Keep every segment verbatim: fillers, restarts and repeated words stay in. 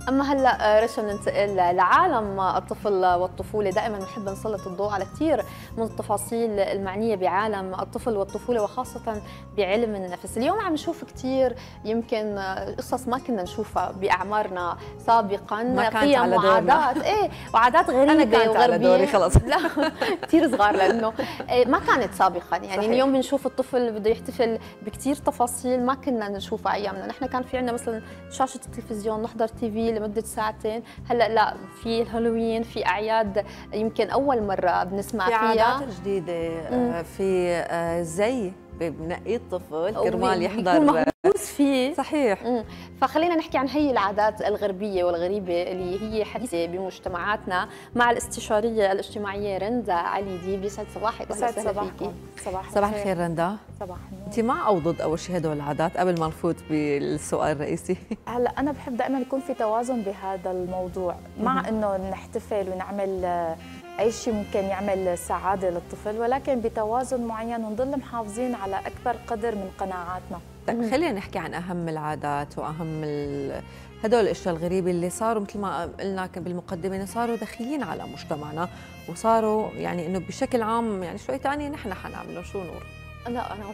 اما هلا رشا ننتقل لعالم الطفل والطفوله. دائما بنحب نسلط الضوء على كثير من التفاصيل المعنيه بعالم الطفل والطفوله وخاصه بعلم النفس. اليوم عم نشوف كثير يمكن قصص ما كنا نشوفها باعمارنا سابقا، ما كانت قيم على وعادات ايه وعادات غريبه أنا كانت وغربيه على دوري خلص. لا كثير صغار لانه ما كانت سابقا. يعني صحيح. اليوم بنشوف الطفل بده يحتفل بكثير تفاصيل ما كنا نشوفها ايامنا. نحن كان في عندنا مثلا شاشه التلفزيون نحضر تي في لمده ساعتين، هلا لا، في الهالوين، في اعياد يمكن اول مره بنسمع في فيها عادات جديده، مم. في زي بنقي الطفل كرمال يحضر مهووس فيه. صحيح. مم. فخلينا نحكي عن هي العادات الغربيه والغريبه اللي هي حديثه بمجتمعاتنا مع الاستشاريه الاجتماعيه رندا علي ديب. يسعد صباحك. يسعد صباحكم. صباح صباح الخير رندا. صباح النور. انت مع او ضد اول شيء هدول العادات قبل ما نفوت بالسؤال الرئيسي؟ هلا انا بحب دائما يكون في توازن بهذا الموضوع، مع انه نحتفل ونعمل اي شيء ممكن يعمل سعاده للطفل، ولكن بتوازن معين ونضل محافظين على اكبر قدر من قناعاتنا. طيب خلينا نحكي عن اهم العادات واهم ال... هدول الاشياء الغريبه اللي صاروا مثل ما قلنا بالمقدمه، انه صاروا دخيلين على مجتمعنا وصاروا يعني انه بشكل عام يعني شوي ثاني نحن حنعمله. شو نور؟ لا انا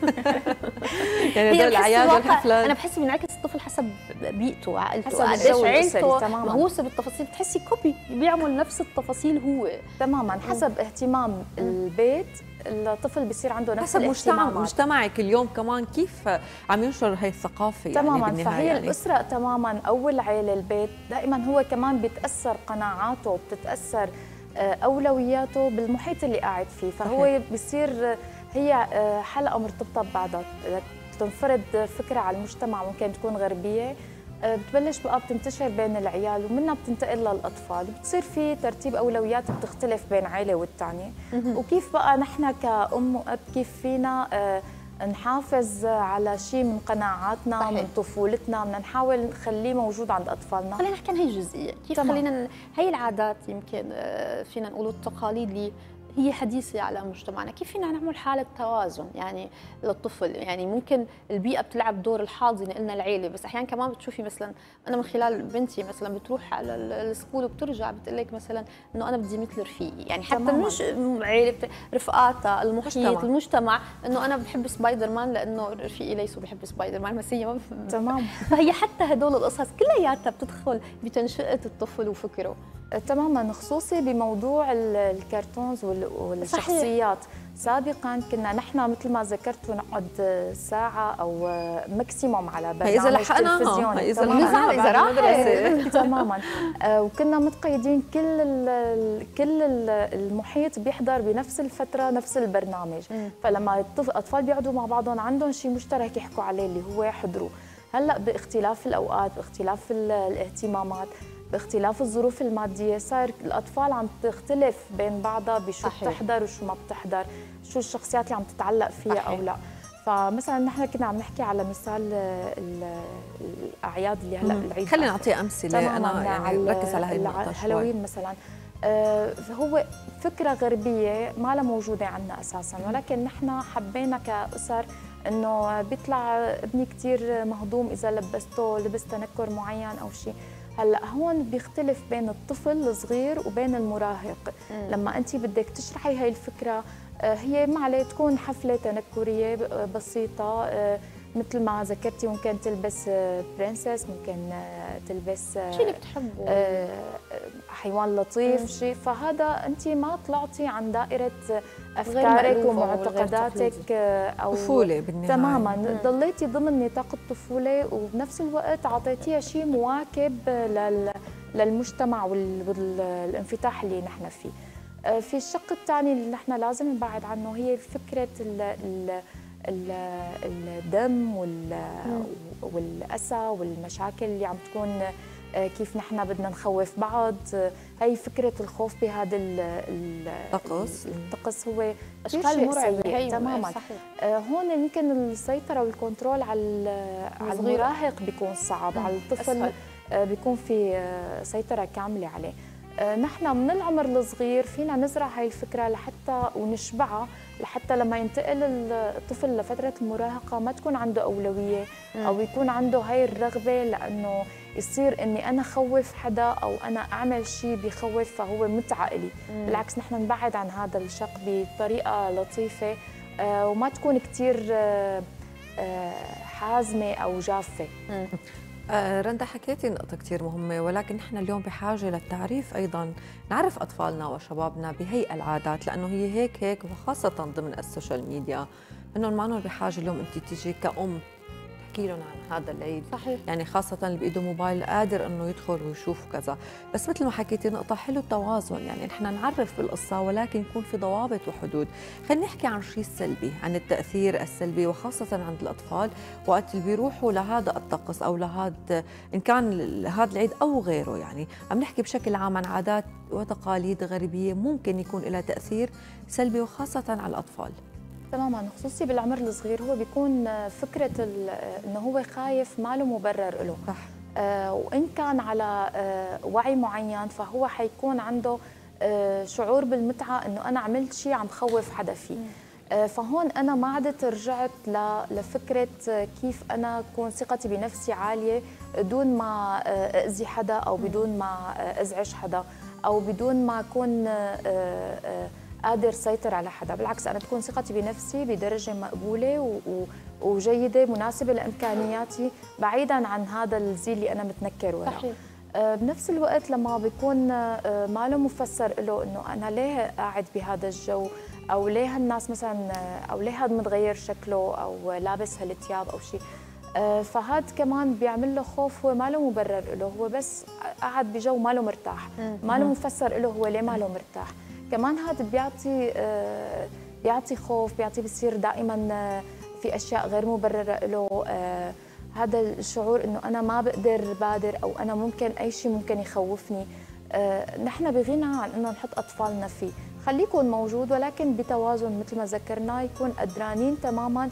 يعني هدول الاعياد والحفلات انا بحس بينعكس الطفل حسب بيئته وعائلته حسب عيلته مهووسه بالتفاصيل، بتحسي كوبي بيعمل نفس التفاصيل هو تماما حسب اهتمام البيت. الطفل بيصير عنده نفس حسب مجتمع مجتمعك اليوم كمان كيف عم ينشر هي الثقافه تماما يعني فهي يعني. الاسره تماما او العائله البيت دائما هو كمان بيتاثر قناعاته وبتتاثر اولوياته بالمحيط اللي قاعد فيه، فهو صحيح. بيصير هي حلقه مرتبطه ببعضها. تنفرد فكره على المجتمع ممكن تكون غربيه، بتبلش بقى بتنتشر بين العيال ومنها بتنتقل للاطفال، وبتصير في ترتيب اولويات بتختلف بين عائله والثانيه. وكيف بقى نحن كأم وأب كيف فينا نحافظ على شيء من قناعاتنا صحيح. من طفولتنا، بدنا نحاول نخليه موجود عند اطفالنا. خلينا نحكي عن هي الجزئيه، كيف تمام. خلينا هي العادات يمكن فينا نقول التقاليد اللي هي حديثة على مجتمعنا، كيف فينا نعمل حالة توازن يعني للطفل؟ يعني ممكن البيئة بتلعب دور الحاضنة، قلنا العيلة، بس أحيانا كمان بتشوفي مثلا أنا من خلال بنتي مثلا بتروح على السكول وبترجع بتقول لك مثلا إنه أنا بدي مثل رفيقي، يعني حتى تماما. مش عيلة بت... رفقاتها، المحيط، مجتمع. المجتمع، إنه أنا بحب سبايدر مان لأنه رفيقي ليسوا بحب سبايدر مان، بس هي تمام. فهي حتى هدول القصص كلياتها بتدخل بتنشئة الطفل وفكره. تماما، خصوصي بموضوع الكرتونز والشخصيات. صحيح. سابقا كنا نحن مثل ما ذكرتوا نقعد ساعه او ماكسيموم على برنامج تلفزيون، اذا لحقنا اذا راح تماما. وكنا متقيدين كل ال كل المحيط بيحضر بنفس الفتره نفس البرنامج، م. فلما الاطفال بيقعدوا مع بعضهم عندهم شيء مشترك يحكوا عليه اللي هو يحضروا. هلا باختلاف الاوقات، باختلاف الاهتمامات، باختلاف الظروف الماديه، صار الاطفال عم تختلف بين بعضها بشو صحيح. بتحضر وشو ما بتحضر، شو الشخصيات اللي عم تتعلق فيها صحيح. او لا. فمثلا نحن كنا عم نحكي على مثال الاعياد اللي هلا العيد، خلينا نعطي امثله. انا يعني ركز على هي النقطه. الهالوين مثلا آه هو فكره غربيه ما لها موجوده عندنا اساسا، ولكن نحن حبينا كاسر انه بيطلع ابني كثير مهضوم اذا لبسته لبس تنكر معين او شيء. هلا هون بيختلف بين الطفل الصغير وبين المراهق. مم. لما انت بدك تشرحي هاي الفكره، هي ما عليه تكون حفله تنكريه بسيطه مثل ما ذكرتي، ممكن تلبس برنسس، ممكن تلبس شيء اللي بتحبه، حيوان لطيف، شيء. فهذا انت ما طلعتي عن دائره افكارك ومعتقداتك او طفوله بالنهايه. تماما، مم. ضليتي ضمن نطاق الطفوله وبنفس الوقت اعطيتيها شيء مواكب للمجتمع والانفتاح اللي نحن فيه. في الشق الثاني اللي نحن لازم نبعد عنه هي فكره ال ال الدم والأسى والمشاكل اللي عم تكون، كيف نحن بدنا نخوف بعض. هي فكرة الخوف بهذا الطقس الطقس هو أشكال مرعبة تماما. هون يمكن السيطرة والكنترول على على المراهق بيكون صعب، على الطفل بيكون في سيطرة كاملة عليه. نحن من العمر الصغير فينا نزرع هاي الفكرة لحتى ونشبعها، لحتى لما ينتقل الطفل لفترة المراهقة ما تكون عنده أولوية أو يكون عنده هاي الرغبة، لأنه يصير اني انا خوف حدا او انا اعمل شيء بخوف فهو متعه الي. بالعكس نحن نبعد عن هذا الشق بطريقه لطيفه آه وما تكون كثير آه آه حازمه او جافه. آه رندا حكيتي نقطة كثير مهمة، ولكن نحن اليوم بحاجة للتعريف أيضا، نعرف أطفالنا وشبابنا بهي العادات، لأنه هي هيك هيك وخاصة ضمن السوشيال ميديا، إنه ما بحاجة اليوم أنت تيجي كأم تحكي لهم عن هذا العيد. صحيح. يعني خاصة اللي بإيده موبايل قادر إنه يدخل ويشوف كذا، بس مثل ما حكيتي نقطة حلو التوازن، يعني نحن نعرف بالقصة ولكن يكون في ضوابط وحدود. خلينا نحكي عن شيء سلبي، عن التأثير السلبي وخاصة عند الأطفال وقت اللي بيروحوا لهذا الطقس أو لهذا إن كان هذا العيد أو غيره. يعني عم نحكي بشكل عام عن عادات وتقاليد غريبية ممكن يكون لها تأثير سلبي وخاصة على الأطفال. تماما، خصوصي بالعمر الصغير هو بيكون فكره انه هو خايف ما له مبرر له. صح. آه وان كان على آه وعي معين فهو حيكون عنده آه شعور بالمتعه انه انا عملت شيء عم خوف حدا فيه. آه فهون انا ما عدت رجعت لفكره كيف انا اكون ثقتي بنفسي عاليه بدون ما اذي حدا او بدون ما ازعج حدا او بدون ما اكون آه آه قادر سيطر على حدا. بالعكس أنا تكون ثقتي بنفسي بدرجة مقبولة وجيدة مناسبة لإمكانياتي بعيداً عن هذا الزي اللي أنا متنكر وراه. صحيح. بنفس الوقت لما بيكون ما له مفسر له إنه أنا ليه قاعد بهذا الجو أو ليه هالناس مثلاً أو ليه هذا متغير شكله أو لابس هالثياب أو شيء، فهاد كمان بيعمل له خوف هو ما له مبرر له، هو بس قاعد بجو ما له مرتاح، ما له مفسر له هو ليه ما له مرتاح. كمان هذا بيعطي آه بيعطي خوف، بيعطي بصير دائما آه في اشياء غير مبرره له، آه هذا الشعور انه انا ما بقدر بادر او انا ممكن اي شيء ممكن يخوفني. آه نحن بغنى عن انه نحط اطفالنا فيه، خليه يكون موجود ولكن بتوازن مثل ما ذكرنا، يكون قدرانين تماما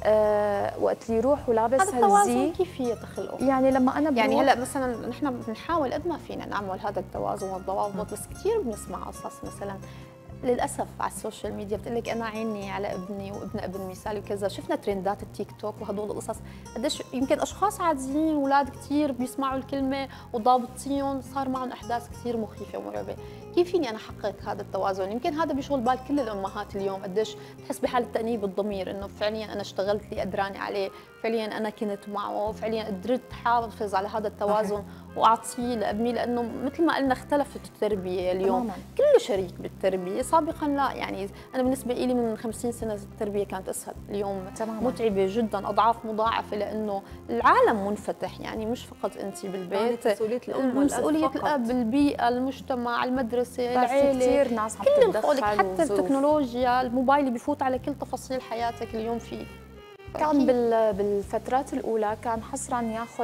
آه وقت اللي يروح ولابس هذا التوازن هالزي كيف يتخلقه؟ يعني لما انا يعني هلا مثلا نحن بنحاول قد ما فينا نعمل هذا التوازن والضوابط، بس كثير بنسمع قصص مثلا للاسف على السوشيال ميديا بتقول لك انا عيني على ابني وابن ابن مثالي وكذا. شفنا ترندات التيك توك وهدول القصص قديش يمكن اشخاص عاديين اولاد كثير بيسمعوا الكلمه وضابطين صار معهم احداث كثير مخيفه ومرعبه. كيف فيني انا احقق هذا التوازن؟ يمكن هذا بشغل بال كل الامهات اليوم، قديش بتحس بحاله تانيب الضمير انه فعليا انا اشتغلت اللي قدراني عليه، فعليا انا كنت معه، فعليا قدرت حافظ على هذا التوازن واعطيه لابني، لانه مثل ما قلنا اختلفت التربيه اليوم. تماما. كل شريك بالتربيه، سابقا لا، يعني انا بالنسبه لي من خمسين سنه التربيه كانت اسهل، اليوم تماما. متعبه جدا اضعاف مضاعفه، لانه العالم منفتح، يعني مش فقط انت بالبيت، مسؤوليه الام مسؤوليه الاب، البيئه، المجتمع، المدرسه، العائله، كثير ناس عم تتدخل، حتى التكنولوجيا، الموبايل اللي بفوت على كل تفاصيل حياتك اليوم فيه. كان بالفترات الاولى كان حصرا ياخذ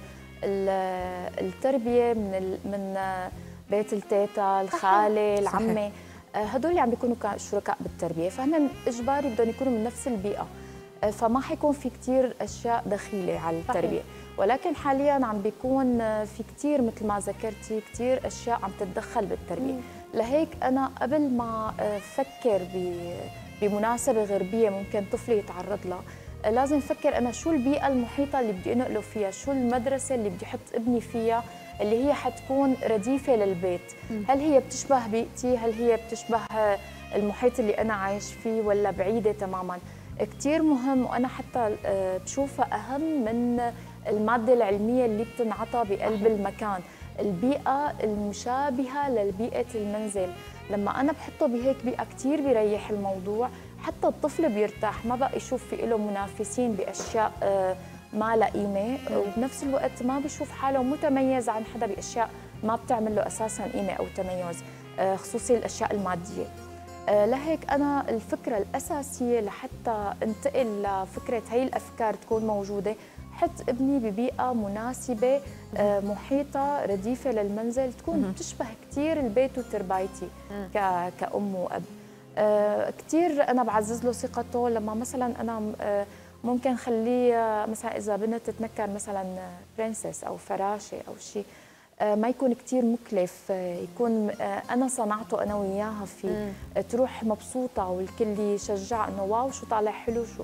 التربيه من من بيت التيتا، الخاله، العمه، هدول اللي عم بيكونوا شركاء بالتربيه، فهن اجباري بدهم يكونوا من نفس البيئه، فما حيكون في كثير اشياء دخيله على التربيه. صحيح. ولكن حاليا عم بيكون في كثير مثل ما ذكرتي كثير اشياء عم تتدخل بالتربيه. مم. لهيك انا قبل ما افكر بمناسبه غربيه ممكن طفلي يتعرض لها، لازم افكر انا شو البيئه المحيطه اللي بدي انقله فيها، شو المدرسه اللي بدي احط ابني فيها اللي هي حتكون رديفه للبيت. هل هي بتشبه بيئتي؟ هل هي بتشبه المحيط اللي انا عايش فيه ولا بعيده تماما؟ كثير مهم، وانا حتى بشوفها اهم من الماده العلميه اللي بتنعطى بقلب المكان، البيئه المشابهه لبيئه المنزل. لما انا بحطه بهيك بيئه كثير بيريح الموضوع، حتى الطفل بيرتاح، ما بقى يشوف في له منافسين باشياء ما لها قيمه، وبنفس الوقت ما بشوف حاله متميز عن حدا باشياء ما بتعمل له اساسا قيمه او تميز، خصوصي الاشياء الماديه. لهيك انا الفكره الاساسيه لحتى انتقل لفكره هي الافكار تكون موجوده، حط ابني ببيئه مناسبه محيطه رديفه للمنزل، تكون بتشبه كثير البيت وتربايتي كأم وأب. كثير انا بعزز له ثقته لما مثلا انا ممكن خليه مثلا اذا بنت تتنكر مثلا برنسس او فراشه او شيء، ما يكون كثير مكلف، يكون انا صنعته انا وياها فيه، تروح مبسوطه والكل يشجع انه واو شو طالع حلو شو.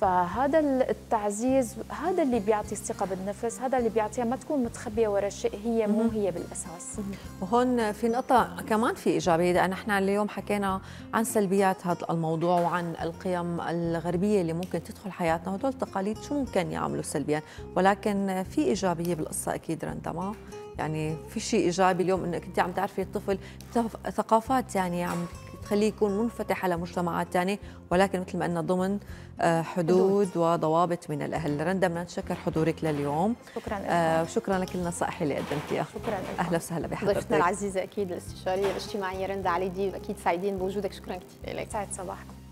فهذا التعزيز هذا اللي بيعطي الثقه بالنفس، هذا اللي بيعطيها ما تكون متخبيه ورا شيء هي مو هي بالاساس. وهون في نقطة كمان في إيجابية، لأن نحن اليوم حكينا عن سلبيات هذا الموضوع وعن القيم الغربية اللي ممكن تدخل حياتنا، وهدول التقاليد شو ممكن يعملوا سلبيا، ولكن في إيجابية بالقصة أكيد رندا. يعني في شيء إيجابي اليوم إنك أنت عم تعرفي الطفل ثقافات يعني عم تخليه يكون منفتح على مجتمعات ثانية، ولكن مثل ما قلنا ضمن حدود وضوابط من الأهل. رندا بدنا نتشكر حضورك لليوم. شكرا لك. آه شكرا لكل النصائح اللي قدمتيها. شكرا لك. أهلا وسهلا بحضرتك. ضيفتنا العزيزة أكيد الاستشارية الاجتماعية رندا علي ديب، أكيد سعيدين بوجودك. شكرا كثير لك. سعد صباحكم.